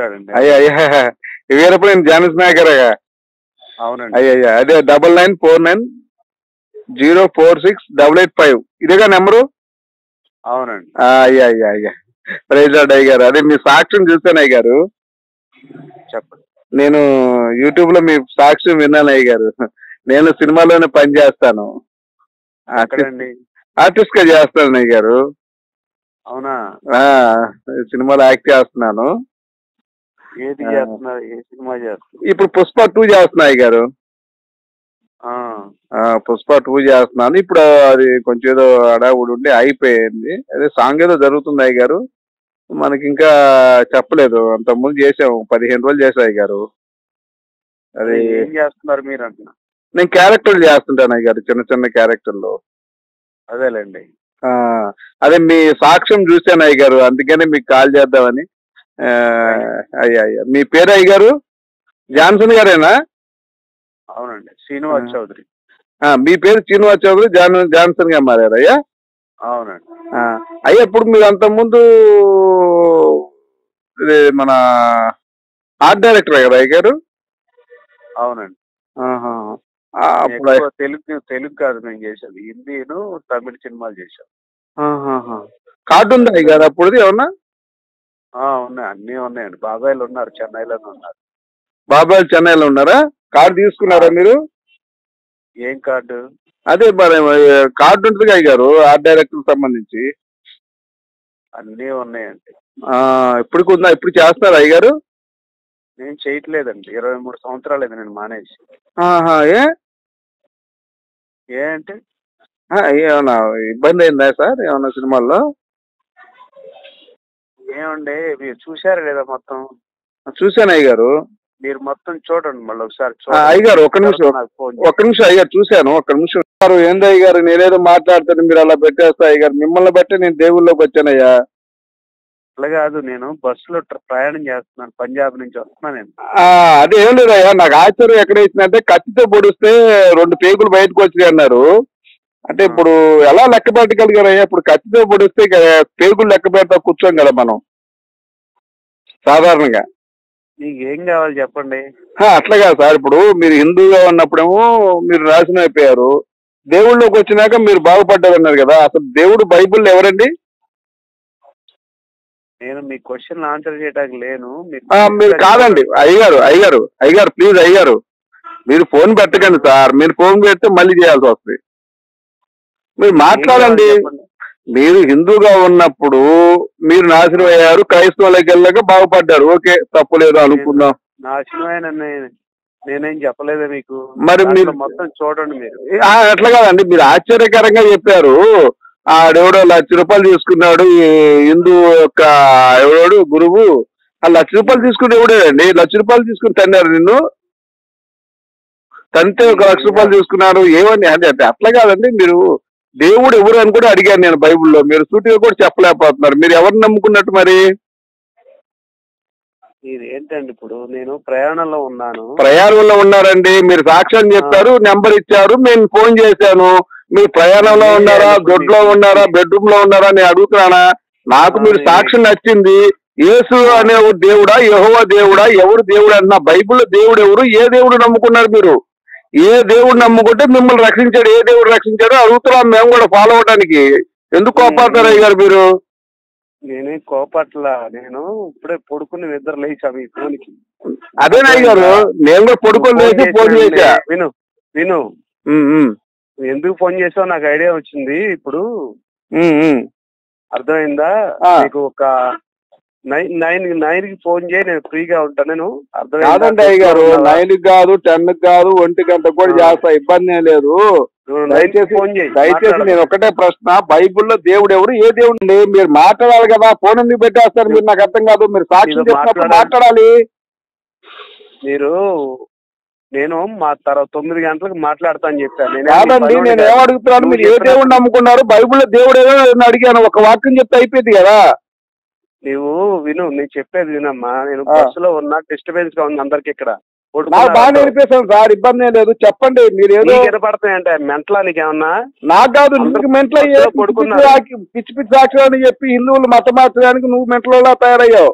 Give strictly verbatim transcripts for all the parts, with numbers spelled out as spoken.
మాట్లాడండి. అయ్యా అయ్యా వీరప్పుడు నేను జానస్ నాయకరగా. అవునండి. అయ్యా అయ్యా అదే double nine four nine zero four six double eight five ఇదేగా నెంబరు. అవునండి. అయ్యా అయ్యా అయ్యా ప్రైజ్ లార్డ్ అయ్య గారు. అదే మీ సాక్ష్యం చూస్తాను అయ్య గారు. చెప్పండి. నేను యూట్యూబ్ లో మీ సాక్ష్యం విన్నాను అయ్య గారు. నేను సినిమాలోనే పని చేస్తాను, ఎక్కడండి? ఆర్టిస్ట్ గా చేస్తాను అయ్య గారు. అవునా? సినిమాలో యాక్ట్ చేస్తున్నాను. ఏది చేస్తున్నారు? ఏ సినిమా చేస్తున్నారు? ఇప్పుడు పుష్ప టూ చేస్తున్నా అయ్య గారు. పుష్ప టూ చేస్తున్నాను ఇప్పుడు. అది కొంచెం ఏదో అడావుడు ఉండి అయిపోయింది. అదే సాంగ్ ఏదో జరుగుతుంది అయ్య గారు. మనకి ఇంకా చెప్పలేదు. అంత ముందు చేసాము, పదిహేను రోజులు చేసా అయ్య గారు. అది ఏం చేస్తున్నారు మీరు అంటున్నా? నేను క్యారెక్టర్లు చేస్తుంటాను అయ్య గారు, చిన్న చిన్న క్యారెక్టర్లు. అదేలేండి. అదే మీ సాక్ష్యం చూశాను అయ్య గారు, అందుకనే మీకు కాల్ చేద్దామని. అయ్యా అయ్యా మీ పేరు అయ్య గారు? జాన్సన్ గారేనా? అవునండి, శ్రీనివాస్ చౌదరి. మీ పేరు శ్రీనివాస్ చౌదరి, జాన్ జాన్సన్ గా మారారు అయ్యా? అవునండి. అయ్యా ఇప్పుడు మీరు అంత ముందు మన ఆర్ట్ డైరెక్టర్ కదా అయ్య గారు? అవునండి. తెలుగు తెలుగు కాదు మేము చేసేది, హిందీను తమిళ సినిమాలు చేశాం. కార్డు ఉందా అయ్య గారు అప్పుడు ఏమన్నా? ఉన్నాయి, అన్నీ ఉన్నాయండి. బాబాయిలు ఉన్నారు, చెన్నైలోనే ఉన్నారు. బాబాయిలు చెన్నైలో ఉన్నారా? కార్డు తీసుకున్నారా మీరు? ఏం కార్డు? అదే మరి కార్డు ఉంటుంది అయ్య గారు ఆర్ట్ డైరెక్టర్ సంబంధించి. అన్నీ ఉన్నాయండి. ఇప్పుడు ఉందా? ఇప్పుడు చేస్తారా అయ్య గారు? నేను చేయట్లేదండి, ఇరవై మూడు సంవత్సరాలు అయింది నేను మానేసి. ఏ ఏ అంటే ఏమన్నా ఇబ్బంది అయిందా సార్ ఏమన్నా సినిమాల్లో? ఏమండి మీరు చూసారా లేదా? మొత్తం చూశాను అయ్య గారు. మీరు మొత్తం చూడండి మళ్ళీ ఒకసారి. అయ్య గారు ఒక్క నిమిషం ఒక్క నిమిషం అయ్య గారు, చూశాను ఒక్క నిమిషం. ఏంది అయ్య గారు, నేనేదో మాట్లాడతాను మీరు అలా పెట్టేస్తా అయ్య గారు. మిమ్మల్ని బట్టి నేను దేవుళ్ళలోకి వచ్చానయ్యా. అలా కాదు, నేను బస్సులో ప్రయాణం చేస్తున్నాను, పంజాబ్ నుంచి వస్తున్నాను నేను. అదే ఏం లేదయ్యా, నాకు ఆశ్చర్యం ఎక్కడ ఇచ్చిందంటే కత్తితో పొడిస్తే రెండు పేగులు బయటకు వచ్చినాయి అన్నారు. అంటే ఇప్పుడు ఎలా లెక్క పెట్టగలిగారయ్యా? ఇప్పుడు కత్తితో పొడిస్తే పేగులు లెక్క పెడతా కూర్చోం కదా మనం సాధారణంగా. మీకు ఏం కావాలి చెప్పండి. అట్లా కాదు సార్, ఇప్పుడు మీరు హిందూగా ఉన్నప్పుడేమో మీరు నాశనం అయిపోయారు, దేవుళ్ళలోకి వచ్చినాక మీరు బాగుపడ్డారు అన్నారు కదా. అసలు దేవుడు బైబుల్ ఎవరండి? నేను మీ క్వశ్చన్ ఆన్సర్ చేయడానికి లేను. మీరు కాదండి అయ్యగారు, అయ్యగారు అయ్యగారు ప్లీజ్ అయ్యగారు మీరు ఫోన్ పెట్టకండి సార్. మీరు ఫోన్ పెడితే మళ్ళీ చేయాల్సి వస్తుంది. మీరు మాట్లాడండి. మీరు హిందూగా ఉన్నప్పుడు మీరు నాశనం అయ్యారు, క్రైస్తవులకి వెళ్ళాక బాగుపడ్డారు. ఓకే, తప్పులేదు అనుకుందాం. నాశనమైన నేనేం చెప్పలేదా మీకు? మరి మీరు మొత్తం చూడండి. మీరు అట్లా కాదండి, మీరు ఆశ్చర్యకరంగా చెప్పారు. ఆడెవడో లక్ష రూపాయలు తీసుకున్నాడు హిందూ యొక్క ఎవడు గురువు, ఆ లక్ష రూపాయలు తీసుకుని ఎవడేనండి? లక్ష రూపాయలు తీసుకుని తన్నారు నిన్ను, తంతే ఒక లక్ష రూపాయలు తీసుకున్నారు ఏమని? అంటే అట్లా కాదండి, మీరు దేవుడు ఎవరు అని కూడా అడిగాను నేను బైబుల్లో, మీరు సూటిగా కూడా చెప్పలేకపోతున్నారు. మీరు ఎవరిని నమ్ముకున్నట్టు మరి? ఇది ఏంటండి, ఇప్పుడు నేను ప్రయాణంలో ఉన్నాను. ప్రయాణంలో ఉన్నారండి, మీరు సాక్ష్యం చెప్పారు, నెంబర్ ఇచ్చారు, నేను ఫోన్ చేశాను. మీరు ప్రయాణంలో ఉన్నారా, దొడ్లో ఉన్నారా, బెడ్రూమ్ లో ఉన్నారా నేను అడుగుతున్నానా? నాకు మీరు సాక్ష్యం నచ్చింది. యేసు అనే దేవుడా, యెహోవా దేవుడా, ఎవరు దేవుడు అన్నా? బైబుల్లో దేవుడు ఎవరు? ఏ దేవుడు నమ్ముకున్నారు మీరు? ఏ దేవుడు నమ్ముకుంటే మిమ్మల్ని రక్షించాడు, ఏ దేవుడు రక్షించాడో అడుగుతున్నాం మేము కూడా ఫాలో అవడానికి. ఎందుకు కోపడతారు అయ్య గారు మీరు? నేనే కోపట్ల, నేను ఇప్పుడే పడుకుని నిద్ర లేచా మీ ఫోన్కి. అదేనా అయ్య గారు, నేను కూడా పడుకొని లేచి ఫోన్ చేశా. విను విను ఎందుకు ఫోన్ చేసావు నాకు ఐడియా వచ్చింది ఇప్పుడు. అర్థమైందా? నీకు ఒక నైన్ నైన్ నైన్ కి ఫోన్ చేయి, నేను ఫ్రీగా ఉంటాను. నేను కాదండి అయ్య గారు, నైన్ కి కాదు, టెన్ కి కాదు, ఒంటి గంట కూడా చేస్తా, ఇబ్బంది ఏం లేదు. దయచేసి ఫోన్ చేయి. దయచేసి నేను ఒకటే ప్రశ్న, బైబుల్లో దేవుడు ఎవరు, ఏ దేవుడు? మీరు మాట్లాడాలి కదా, ఫోన్ ఎందుకు పెట్టేస్తారు మీరు? నాకు అర్థం కాదు. మీరు సాక్షి చెప్పినప్పుడు మాట్లాడాలి. మీరు నేను మా తర్వాత తొమ్మిది గంటలకు మాట్లాడతా అని చెప్పాను. కాదండి, నేను ఏమడుగుతున్నాను, మీరు ఏ దేవుడు నమ్ముకున్నారు? బైబుల్లో దేవుడు ఏదో అడిగాను, ఒక వాక్యం చెప్తే అయిపోయింది కదా. నువ్వు విను, నేను చెప్పేది వినమ్మా. నేను బస్సులో ఉన్నా, డిస్టర్బెన్స్ గా ఉంది అందరికి ఇక్కడ. బాగా నేర్పేశాను సార్, ఇబ్బంది ఏం లేదు. చెప్పండి. మీరు ఏదో వినపడతాయంటే మెంటలా నీకేమన్నా? నాకు కాదు, నీకు మెంటల్ పిచ్చి పిచ్చి సాక్షి అని చెప్పి హిందువులు మత మార్చడానికి నువ్వు మెంటలో తయారయ్యావు.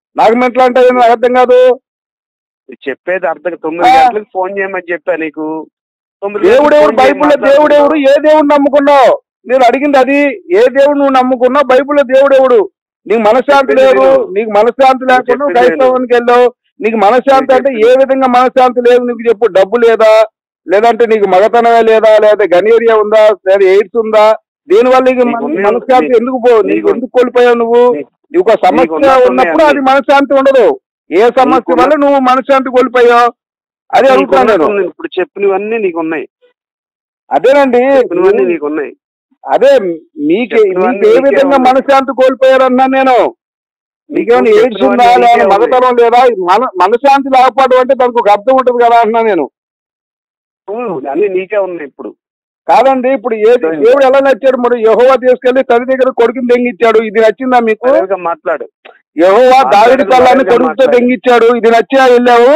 నాకు మెంటల్ అంటే నాకు అర్థం కాదు. చెప్పేది అర్థం. తొమ్మిది గంటలకు ఫోన్ చేయమని చెప్పా నీకు. దేవుడెవరు? బైబుల్లో దేవుడెవరు? ఏ దేవుడు నమ్ముకున్నావు? నేను అడిగింది అది. ఏ దేవుడు నువ్వు నమ్ముకున్నావు? బైబుల్లో దేవుడెవడు? నీకు మనశ్శాంతి లేదు. నీకు మనశ్శాంతి లేకుండా క్రైస్తవానికి వెళ్ళావు. నీకు మనశ్శాంతి అంటే ఏ విధంగా మనశ్శాంతి లేదు నీకు చెప్పు. డబ్బు లేదా, లేదంటే నీకు మగతనమే లేదా, లేదా గనీరియా ఉందా, లేదా ఎయిడ్స్ ఉందా? దీనివల్ల నీకు మనశ్శాంతి ఎందుకు పో నీకు ఎందుకు కోల్పోయావు నువ్వు? నీకు ఒక సమస్య ఉన్నప్పుడు అది మనశ్శాంతి ఉండదు. ఏ సమస్య వల్ల నువ్వు మనశ్శాంతి కోల్పోయావు అది అడుగుతాను నేను. ఇప్పుడు చెప్పినవన్నీ నీకు ఉన్నాయి. అదేనండి, నీకు ఉన్నాయి. అదే మీకే మీకు ఏ విధంగా మనశ్శాంతి కోల్పోయారన్నా నేను. మీకేమైనా ఎయిడ్స్ ఉందా, లేదా మగతనం లేదా? మన మనశ్శాంతి లేకపోవడం అంటే దానికి ఒక అర్థం ఉంటుంది కదా అంటున్నా నేను. అన్ని నీకే ఉన్నాయి. ఇప్పుడు కాదండి, ఇప్పుడు ఏ దేవుడు ఎలా నచ్చాడు? మరి యెహోవా తీసుకెళ్లి తల్లి దగ్గర కొడుకుని దెంగిచ్చాడు. ఇది నచ్చిందా మీకు? మాట్లాడు. యెహోవా దావీదు పిల్లాన్ని కొడుకుతో దెంగిచ్చాడు. ఇది నచ్చా వెళ్ళావు?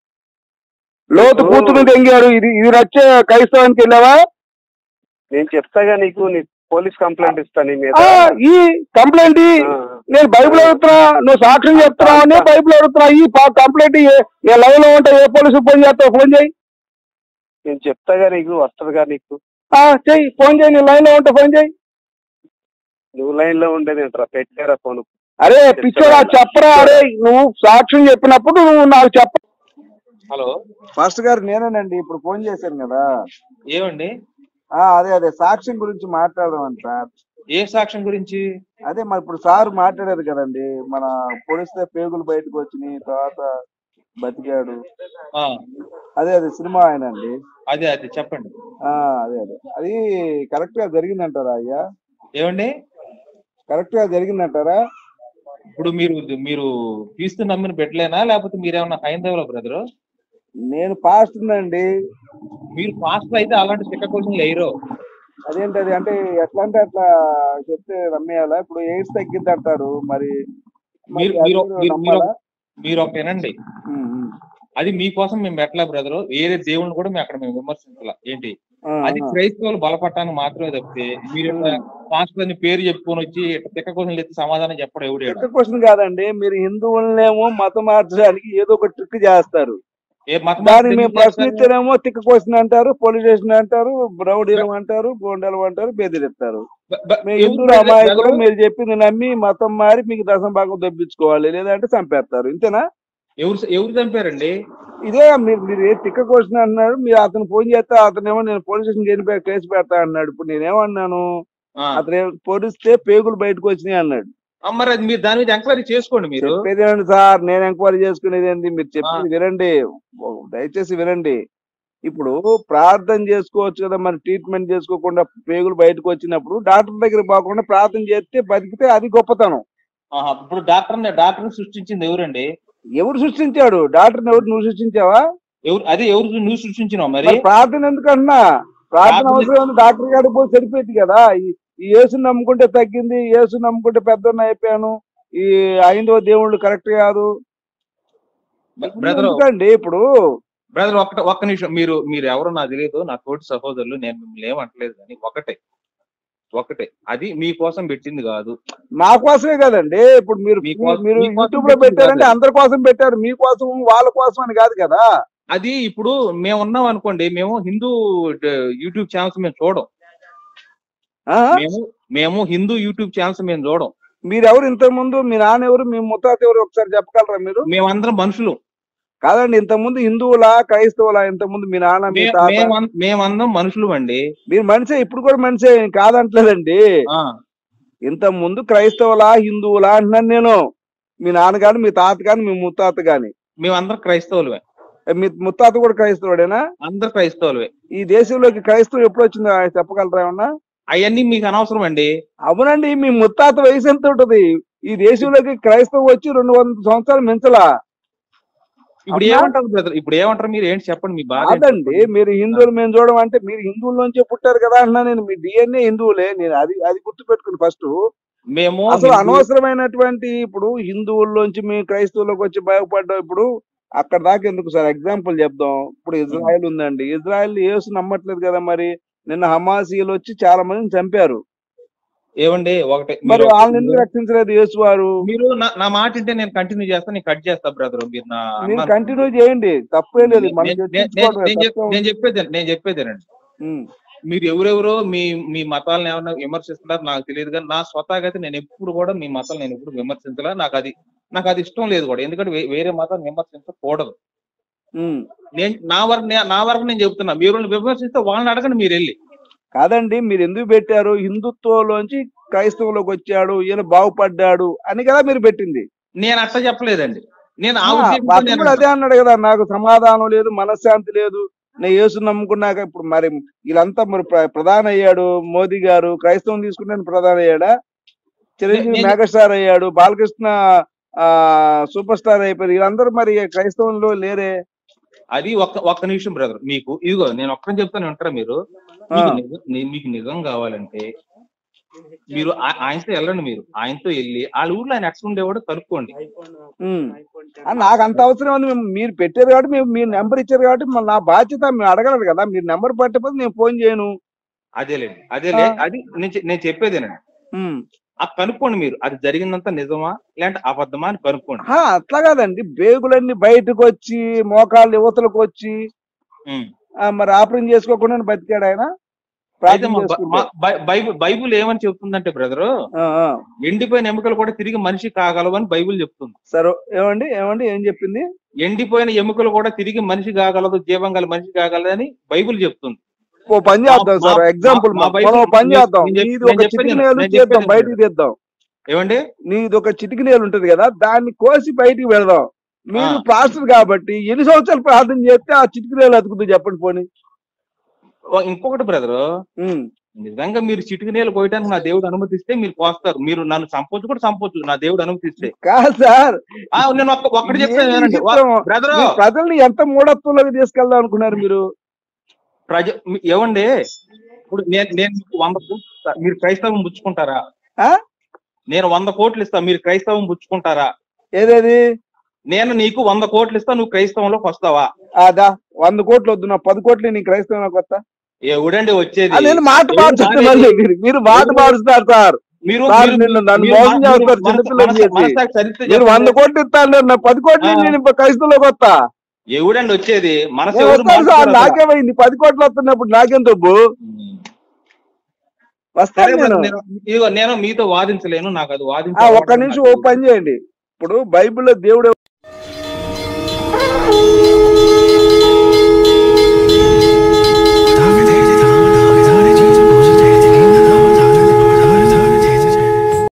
లోతు కూతురు దెంగాడు. ఇది ఇది నచ్చే క్రైస్తవానికి వెళ్ళావా? నేను చెప్తాగా నీకు. నీ పోలీస్ కంప్లైంట్ ఇస్తాను. ఈ కంప్లైంట్ నేను బైబిల్ అడుగుతున్నా, నువ్వు సాక్ష్యం చెప్తున్నావు అని బైబిల్ అడుగుతున్నా. ఈ కంప్లైంట్ నేను లైవ్ లో ఉంటా. ఏ పోలీసు ఫోన్ చేస్తావు? ఫోన్ చేయి. నేను చెప్తాగా నీకు. వస్తుందిగా నీకు. చెయ్యి, ఫోన్ చేయి. నేను లైన్ లో ఉంటా, ఫోన్ చేయి. నువ్వు లైన్ లో ఉండేది ఏంట్రా? పెట్టారా ఫోన్? అరే పిచ్చోడా, చెప్పరా. అరే నువ్వు సాక్ష్యం చెప్పినప్పుడు నువ్వు నాకు చెప్ప. హలో మాస్టర్ గారు, నేనేనండి. ఇప్పుడు ఫోన్ చేశాను కదా. ఏమండి? అదే అదే సాక్ష్యం గురించి మాట్లాడదాం సార్. ఏ సాక్ష్యం గురించి? అదే మరి ఇప్పుడు సార్ మాట్లాడారు కదండి, మన పొడిస్తే పేగులు బయటకు వచ్చినాయి, తర్వాత బతికాడు. అదే అదే సినిమా ఆయన అండి. అదే అదే చెప్పండి. అదే అదే అది కరెక్ట్ గా జరిగిందంటారా అయ్యా? ఏమండి కరెక్ట్ గా జరిగిందంటారా? ఇప్పుడు మీరు మీరు క్రీస్తు నమ్మిన పెట్టలేనా, లేకపోతే మీరేమన్నా హైందవుల బ్రదరు? నేను పాస్టర్ అండి. మీరు పాస్టర్ అయితే అలాంటి చిక్క క్వశ్చన్లు వేయరు. అదేంటి అది? అంటే ఎట్లా అంటే అట్లా చెప్తే నమ్మేయాలా? ఇప్పుడు ఎయిడ్స్ తగ్గిద్ది అంటారు, మరి మీరు ఒక వినండి. అది మీకోసం మేము పెట్టలే బ్రదరు. వేరే దేవుళ్ళని కూడా మేము అక్కడ మేము విమర్శించాల. ఏంటి అది క్రైస్తవులు బలపడటానికి మాత్రమే తప్పితే మీరు పాస్టర్ అని పేరు చెప్పుకొని వచ్చి తిక్క క్వశ్చన్లు ఎత్తి సమాధానం చెప్పడం ఎవడు? తిక్క క్వశ్చన్ కాదండి. మీరు హిందువులనేమో మతం మార్చడానికి ఏదో ఒక ట్రిక్ చేస్తారు. దాన్ని మేము ప్రశ్నిస్తేనేమో తిక్క క్వశ్చన్ అంటారు, పోలీస్ స్టేషన్ అంటారు, రౌడీలు అంటారు, గోండాలు అంటారు, బెదిరిస్తారు. మీ హిందువుల అమాయకులు మీరు చెప్పింది నమ్మి మతం మారి మీకు దశం భాగం దొబ్బించుకోవాలి, లేదంటే చంపేస్తారు. ఇంతేనా? ఎవరు ఎవరు చంపారండి? ఇదే మీరు మీరు ఏ తిక్క క్వశ్చన్ అన్నాడు. మీరు అతను ఫోన్ చేస్తే అతనేమో నేను పోలీస్ స్టేషన్ కేసు పెడతా అన్నాడు. ఇప్పుడు నేనేమన్నాను? అతను పొడిస్తే పేగులు బయటకు వచ్చినాయి అన్నాడు. మరి అది మీరు దాని మీద ఎంక్వైరీ చేసుకోండి. మీరు చెప్పేదేనండి సార్, నేను ఎంక్వైరీ చేసుకునేది ఏంటి? మీరు చెప్పేది వినండి, దయచేసి వినండి. ఇప్పుడు ప్రార్థన చేసుకోవచ్చు కదా, మరి ట్రీట్మెంట్ చేసుకోకుండా పేగులు బయటకు వచ్చినప్పుడు డాక్టర్ దగ్గర పోకుండా ప్రార్థన చేస్తే బతికితే అది గొప్పతనం. ఇప్పుడు డాక్టర్ డాక్టర్ సృష్టించింది ఎవరండి? ఎవరు సృష్టించాడు? డాక్టర్ ఎవరు? నువ్వు సృష్టించావా? ఎవరు? అదే ఎవరు నువ్వు సృష్టించినావు? మరి ప్రార్థన ఎందుకన్నా? ప్రార్థన అవసరం డాక్టర్ గారికి పోయి సరిపోయింది కదా. ఈ యేసుని నమ్ముకుంటే తగ్గింది, యేసు నమ్ముకుంటే పెద్దన్న అయిపోయాను, ఈ ఐదవ దేవుళ్ళు కరెక్ట్ కాదు ఎందుకండి? ఇప్పుడు బ్రదర్ ఒక్క ఒక్క నిమిషం. మీరు మీరు ఎవరో నాకు తెలియదు, నా తోటి సహోదరులు, నేను మిమ్మల్ని ఏమంటలేదు. కానీ ఒకటే ఒకటే అది మీకోసం పెట్టింది కాదు, మా కోసమే కదండి. ఇప్పుడు మీరు మీరు యూట్యూబ్ లో పెట్టారంటే అందరి కోసం పెట్టారు, మీకోసం వాళ్ళ కోసం అని కాదు కదా. అది ఇప్పుడు మేము ఉన్నాం అనుకోండి, మేము హిందూ యూట్యూబ్ ఛానల్స్ మేము చూడం. మేము మేము హిందూ యూట్యూబ్ ఛానల్స్ మేము చూడం. మీరెవరు? ఇంతకు ముందు మీ నాన్న ఎవరు, మీ ముత్తాత ఎవరు? ఒకసారి చెప్పగలరా మీరు? మేమందరం మనుషులు కాదండి. ఇంతకుముందు హిందువులా క్రైస్తవులా? ఇంతకుముందు మీ నాన్న మీ తాత? మేమందరం మనుషులు అండి. మీరు మనిషే, ఇప్పుడు కూడా మనిషే, కాదంటలేదండి. ఇంత ముందు క్రైస్తవులా హిందువులా అంటున్నాను నేను. మీ నాన్న గాని, మీ తాత గాని, మీ ముత్తాత గాని? మేమందరం క్రైస్తవులే. మీ ముత్తాత కూడా క్రైస్తవుడేనా? అందరు క్రైస్తవులే. ఈ దేశంలోకి క్రైస్తవం ఎప్పుడు వచ్చిందో చెప్పగలరా ఏమన్నా? అవన్నీ మీకు అనవసరం అండి. అవునండి, మీ ముత్తాత వయసు ఎంత ఉంటది? ఈ దేశంలోకి క్రైస్తవం వచ్చి రెండు వందల సంవత్సరాలు మించలా. ఇప్పుడు ఏమంటారు బ్రదర్? ఇప్పుడు ఏమంటారు మీరు? ఏంటి చెప్పండి మీ బాధ. కాదండి, మీరు హిందువులు మేము చూడడం అంటే మీరు హిందువుల నుంచే పుట్టారు కదా అంటున్నా నేను. మీ డిఎన్ఏ హిందువులే. నేను అది అది గుర్తు పెట్టుకుని ఫస్ట్. మేము అసలు అనవసరమైనటువంటి ఇప్పుడు హిందువుల్లోంచి మేము క్రైస్తవులకు వచ్చి భయపడ్డాం. ఇప్పుడు అక్కడ దాకా ఎందుకు సార్? ఎగ్జాంపుల్ చెప్దాం. ఇప్పుడు ఇజ్రాయెల్ ఉందండి, ఇజ్రాయెల్ యేసు నమ్మట్లేదు కదా. మరి నిన్న హమాసీలు వచ్చి చాలా మందిని చంపారు. ఏమండి ఒకటే మరి వాళ్ళని ఎందుకు రక్షించలేదు యేసు వారు? మీరు నా మాట అంటే నేను కంటిన్యూ చేస్తాను, నేను కట్ చేస్తా బ్రదర్. మీరు నా మీరు కంటిన్యూ చేయండి, తప్పే లేదు. నేను చెప్పేది నేను చెప్పేదేనండి. మీరు ఎవరెవరో మీ మీ మతాలను ఏమన్నా విమర్శిస్తున్నారు నాకు తెలియదు, కానీ నా స్వతహాగా అయితే నేను ఎప్పుడు కూడా మీ మతాలు నేను ఎప్పుడు విమర్శించలే. నాకు అది నాకు అది ఇష్టం లేదు కూడా, ఎందుకంటే వేరే మతాన్ని విమర్శించకూడదు. నేను నా వరకు నా వరకు నేను చెప్తున్నా, మీరు విమర్శిస్తే వాళ్ళని అడగండి మీరు వెళ్ళి. కాదండి, మీరు ఎందుకు పెట్టారు? హిందుత్వంలోంచి క్రైస్తవంలోకి వచ్చాడు, ఈయన బాగుపడ్డాడు అని కదా మీరు పెట్టింది. నేను అట్లా చెప్పలేదండి. నేను అదే అన్నాడు కదా, నాకు సమాధానం లేదు, మనశ్శాంతి లేదు, నేను యేసు నమ్ముకున్నాక. ఇప్పుడు మరి వీళ్ళంతా మరి ప్రధాని అయ్యాడు మోదీ గారు, క్రైస్తవం తీసుకుంటే ప్రధాని అయ్యాడా? చిరంజీవి మెగాస్టార్ అయ్యాడు, బాలకృష్ణ ఆ సూపర్ స్టార్ అయిపోయారు, వీళ్ళందరూ మరి క్రైస్తవంలో లేరే. అది ఒక్క ఒక్క నిమిషం బ్రదర్, మీకు ఇదిగో నేను ఒక్కని చెప్తాను ఉంటారా మీరు? మీకు నిజం కావాలంటే మీరు ఆయనతో వెళ్ళండి, మీరు ఆయనతో వెళ్ళి వాళ్ళ ఊర్లో ఆయన ఎక్కడ ఉండేవాడు కనుక్కోండి. నాకు అంత అవసరం ఉంది, మీరు పెట్టారు కాబట్టి మేము మీరు నెంబర్ ఇచ్చారు కాబట్టి నా బాధ్యత మేము అడగలేదు కదా. మీరు నెంబర్ పట్టకపోతే నేను ఫోన్ చేయను. అదేలేండి అదేలే అది నేను చెప్పేదేనండి. ఆ కనుక్కోండి మీరు, అది జరిగిందంతా నిజమా లేదంటే అబద్ధమా అని కనుక్కోండి. అట్లా కాదండి, బేగులన్నీ బయటకు వచ్చి మోకాళ్ళు యువతలకు వచ్చి మరి ఆపరేషన్ చేసుకోకుండా బతికాడు ఆయన. బైబుల్ బైబుల్ ఏమని చెప్తుందంటే బ్రదరు, ఎండిపోయిన ఎముకలు కూడా తిరిగి మనిషి కాగలవు అని బైబుల్ చెప్తుంది. సరే ఏమండి ఏమండి ఏం చెప్పింది? ఎండిపోయిన ఎముకలు కూడా తిరిగి మనిషి కాగలదు, జీవం గల మనిషి కాగలదు అని బైబుల్ చెప్తుంది. ఓ పని చేద్దాం సార్, ఎగ్జాంపుల్ పని చేద్దాం, నీది ఒక చిటికి నేలు చేద్దాం, బయటికి తీద్దాం. ఏమండి నీది ఒక చిటికి నేలు ఉంటది కదా, దాన్ని కోసి బయటికి పెడదాం. మీరు పాస్టర్ కాబట్టి ఎన్ని సంవత్సరాలు ప్రార్థన చేస్తే ఆ చిటికి నేలు అతుకుతుంది చెప్పండి పోనీ. ఇంకొకటి బ్రదరు, నిజంగా మీరు చిటికి నేలు కోయటానికి నా దేవుడు అనుమతిస్తే మీరు కోస్తారు. మీరు నన్ను చంపొచ్చు కూడా చంపొచ్చు నా దేవుడు అనుమతిస్తే. కాదు సార్, నేను ఒక్కటి చెప్తాను బ్రదరు, ప్రజల్ని ఎంత మూఢత్వంలోకి తీసుకెళ్దాం అనుకున్నారు మీరు? ప్రజ ఏమండి ఇప్పుడు నేను నేను వంద కోట్లు మీరు క్రైస్తవం పుచ్చుకుంటారా? నేను వంద కోట్లు ఇస్తా, మీరు క్రైస్తవం పుచ్చుకుంటారా? ఏదేది? నేను నీకు వంద కోట్లు ఇస్తా, నువ్వు క్రైస్తవంలోకి వస్తావా? అదా వంద కోట్లు వద్దు, నా పది కోట్లు నీ క్రైస్తవంలోకి వస్తా. ఎవడండి వచ్చేది? నేను మాట మారుస్తున్నారు, మీరు మాట మారుస్తారు సార్. మీరు నన్ను మోసం చేస్తారు చిన్నపిల్లలు చేసి. మీరు వంద కోట్లు ఇస్తాను, నా పది కోట్లు నేను క్రైస్తవంలోకి వస్తా. ఎవడండి వచ్చేది? మనసు నాకేమైంది? పది కోట్లు వస్తున్నప్పుడు నాకేం తప్పు? నేను నేను మీతో వాదించలేను, నాకు అది వాదించ. ఒక్క నిమిషం ఓ పని చేయండి, ఇప్పుడు బైబిల్లో దేవుడు